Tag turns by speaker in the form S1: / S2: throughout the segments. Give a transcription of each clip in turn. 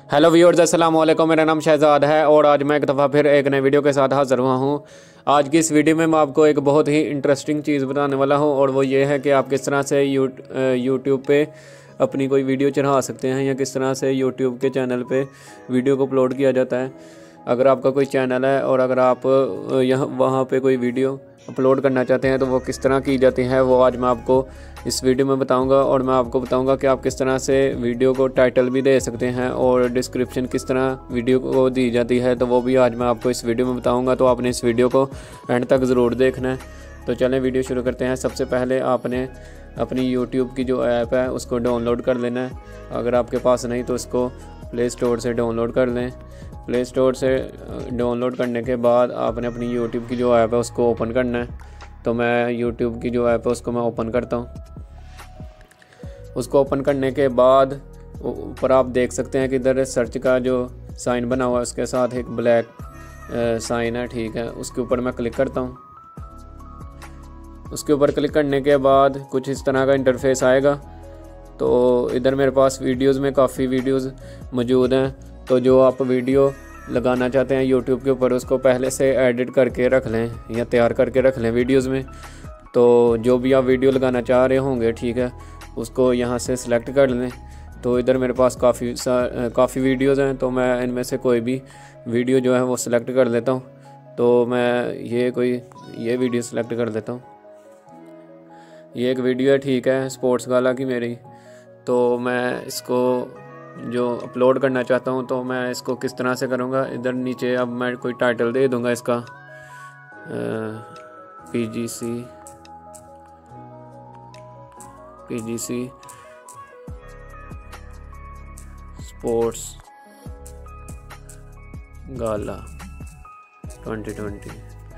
S1: Hello viewers, अस्सलाम वालेकुम। मेरा नाम शहजाद है और आज मैं एक दफ़ा फिर एक नए वीडियो के साथ हाज़िर हुआ हूँ। आज की इस वीडियो में मैं आपको एक बहुत ही इंटरेस्टिंग चीज़ बताने वाला हूँ और वो ये है कि आप किस तरह से यूट्यूब पे अपनी कोई वीडियो चढ़ा सकते हैं या किस तरह से यूट्यूब के चैनल पे वीडियो को अपलोड किया जाता है। अगर आपका कोई चैनल है और अगर आप यहाँ वहाँ पे कोई वीडियो अपलोड करना चाहते हैं तो वो किस तरह की जाती है, वो आज मैं आपको इस वीडियो में बताऊंगा। और मैं आपको बताऊंगा कि आप किस तरह से वीडियो को टाइटल भी दे सकते हैं और डिस्क्रिप्शन किस तरह वीडियो को दी जाती है, तो वो भी आज मैं आपको इस वीडियो में बताऊंगा। तो आपने इस वीडियो को एंड तक ज़रूर देखना है। तो चलें वीडियो शुरू करते हैं। सबसे पहले आपने अपनी YouTube की जो ऐप है उसको डाउनलोड कर लेना है। अगर आपके पास नहीं तो इसको प्ले स्टोर से डाउनलोड कर लें। प्ले स्टोर से डाउनलोड करने के बाद आपने अपनी YouTube की जो ऐप है उसको ओपन करना है। तो मैं YouTube की जो ऐप है उसको मैं ओपन करता हूँ। उसको ओपन करने के बाद ऊपर आप देख सकते हैं कि इधर सर्च का जो साइन बना हुआ है उसके साथ एक ब्लैक साइन है, ठीक है। उसके ऊपर मैं क्लिक करता हूँ। उसके ऊपर क्लिक करने के बाद कुछ इस तरह का इंटरफेस आएगा। तो इधर मेरे पास वीडियोज़ में काफ़ी वीडियोज़ मौजूद हैं। तो जो आप वीडियो लगाना चाहते हैं यूट्यूब के ऊपर उसको पहले से एडिट करके रख लें या तैयार करके रख लें वीडियोज़ में। तो जो भी आप वीडियो लगाना चाह रहे होंगे, ठीक है, उसको यहाँ से सिलेक्ट कर लें। तो इधर मेरे पास काफ़ी वीडियोज़ हैं, तो मैं इनमें से कोई भी वीडियो जो है वो सिलेक्ट कर लेता हूँ। तो मैं ये वीडियो सिलेक्ट कर लेता हूँ। ये एक वीडियो है, ठीक है, स्पोर्ट्स गाला की मेरी। तो मैं इसको जो अपलोड करना चाहता हूँ तो मैं इसको किस तरह से करूँगा, इधर नीचे अब मैं कोई टाइटल दे दूँगा इसका पीजीसी स्पोर्ट्स गाला 2020।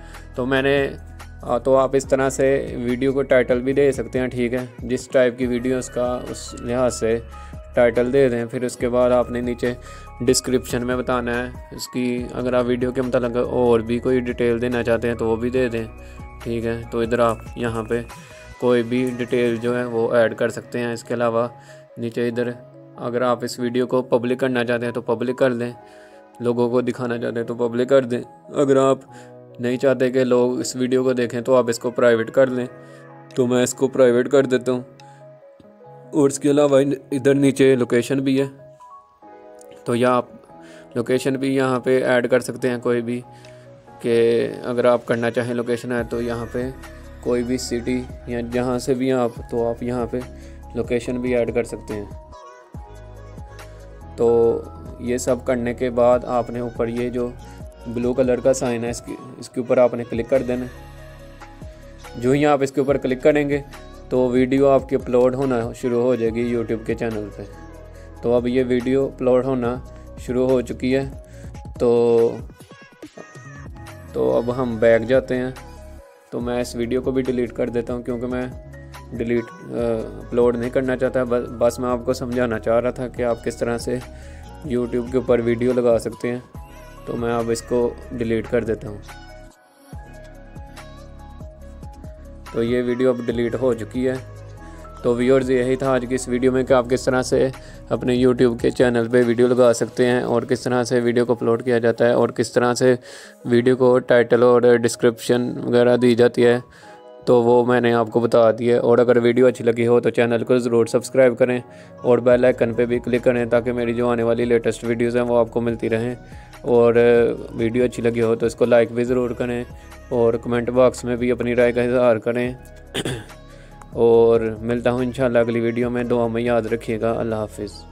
S1: तो आप इस तरह से वीडियो को टाइटल भी दे सकते हैं, ठीक है। जिस टाइप की वीडियो उसका उस लिहाज से टाइटल दे दें। फिर उसके बाद आपने नीचे डिस्क्रिप्शन में बताना है इसकी, अगर आप वीडियो के मतलब और भी कोई डिटेल देना चाहते हैं तो वो भी दे दें, ठीक है। तो इधर आप यहाँ पे कोई भी डिटेल जो है वो ऐड कर सकते हैं। इसके अलावा नीचे इधर अगर आप इस वीडियो को पब्लिक करना चाहते हैं तो पब्लिक कर दें, लोगों को दिखाना चाहते हैं तो पब्लिक कर दें। अगर आप नहीं चाहते कि लोग इस वीडियो को देखें तो आप इसको प्राइवेट कर लें। तो मैं इसको प्राइवेट कर देता हूँ। और इसके अलावा इधर नीचे लोकेशन भी है, तो या आप लोकेशन भी यहाँ पे ऐड कर सकते हैं कोई भी, कि अगर आप करना चाहें लोकेशन है तो यहाँ पे कोई भी सिटी या जहाँ से भी आप, तो आप यहाँ पे लोकेशन भी ऐड कर सकते हैं। तो ये सब करने के बाद आपने ऊपर ये जो ब्लू कलर का साइन है इसके ऊपर आपने क्लिक कर देना। जो ही आप इसके ऊपर क्लिक करेंगे तो वीडियो आपकी अपलोड होना शुरू हो जाएगी यूट्यूब के चैनल पे। तो अब ये वीडियो अपलोड होना शुरू हो चुकी है। तो अब हम बैक जाते हैं। तो मैं इस वीडियो को भी डिलीट कर देता हूँ क्योंकि मैं अपलोड नहीं करना चाहता। बस मैं आपको समझाना चाह रहा था कि आप किस तरह से यूट्यूब के ऊपर वीडियो लगा सकते हैं। तो मैं अब इसको डिलीट कर देता हूँ। तो ये वीडियो अब डिलीट हो चुकी है। तो व्यूअर्स, यही था आज की इस वीडियो में कि आप किस तरह से अपने YouTube के चैनल पे वीडियो लगा सकते हैं और किस तरह से वीडियो को अपलोड किया जाता है और किस तरह से वीडियो को टाइटल और डिस्क्रिप्शन वगैरह दी जाती है। तो वो मैंने आपको बता दिया है। और अगर वीडियो अच्छी लगी हो तो चैनल को ज़रूर सब्सक्राइब करें और बेल आइकन पे भी क्लिक करें ताकि मेरी जो आने वाली लेटेस्ट वीडियोज़ हैं वो आपको मिलती रहें। और वीडियो अच्छी लगी हो तो इसको लाइक भी ज़रूर करें और कमेंट बॉक्स में भी अपनी राय का इज़हार करें। और मिलता हूँ इंशाल्लाह अगली वीडियो में। दुआ में याद रखिएगा। अल्लाह हाफिज़।